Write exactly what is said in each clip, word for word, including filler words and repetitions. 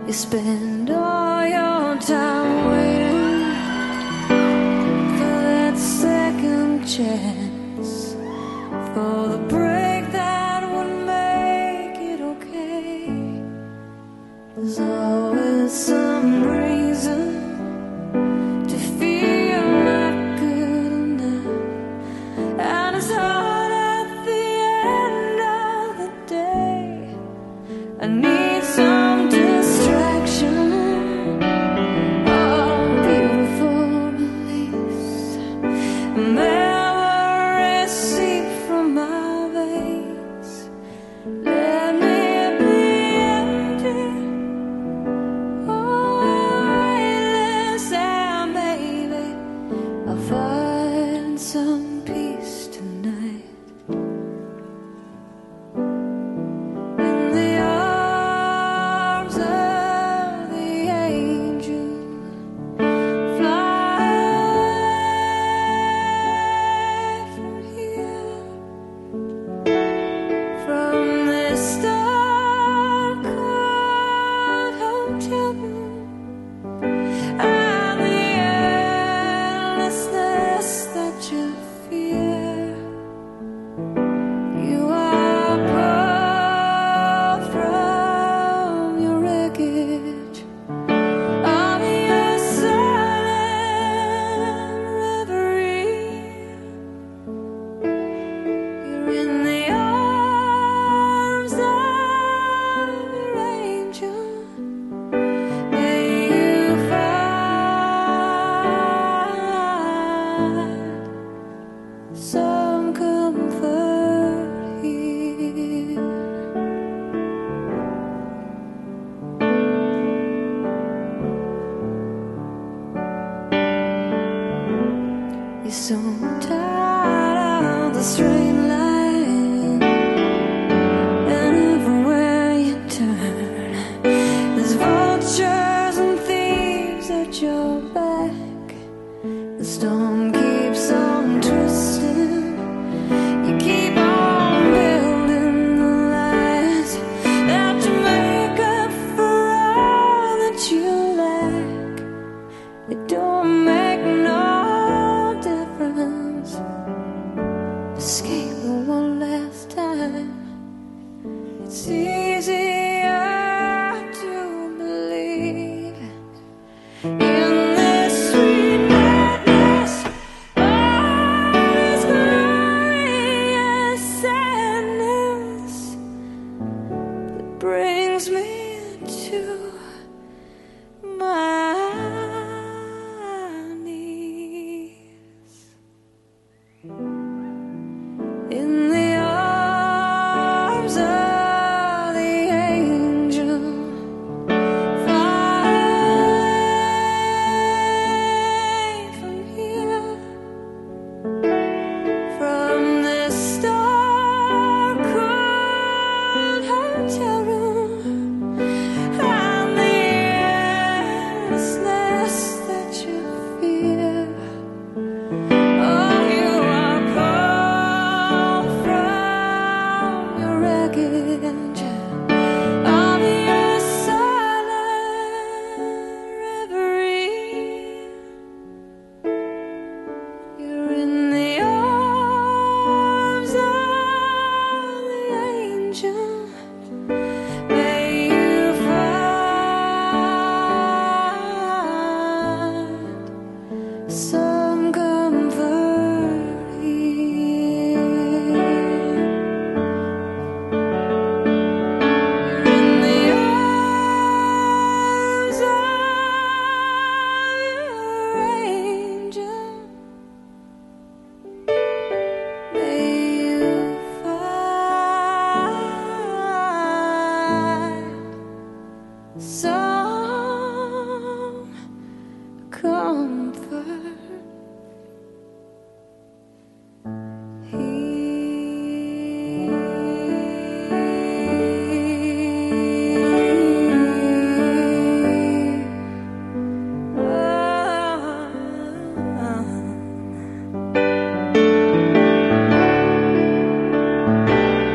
You spend all your time waiting for that second chance, for the break that would make it okay. There's always some reason to feel not good enough, and it's hard at the end of the day. I need some distraction, oh, beautiful release. Memories seep from my veins. Let me be empty, oh, weightless, and baby, I'll find some peace tonight. In the arms of the angel, fly from here, from this dark-cold hotel room, and the endlessness that you fear. You are pulled from your wreckage of your silent reverie. You're in the arms of your angel. May you find some comfort here. You're so tired of the straight line, and everywhere you turn, there's vultures and thieves at your back. The storm keeps on twisting. You keep on building the lies that you make up for all that you lack. It don't make no difference. Escape one last time. It's easier to believe in this sweet madness, all this glorious sadness that brings me to my knees. In the arms of the angel, fly from here, from this dark-cold hotel room, and the endlessness that you fear. Oh, you are pulled from your wreckage of your silent reverie. You're in the arms of the angel. May you find some comfort here. You're in the arms of your angel. May you find some comfort here.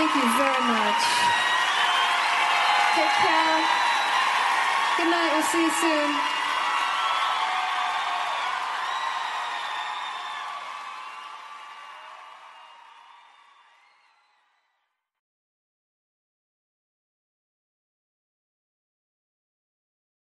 Thank you very much. Take care. Good night. We'll see you soon.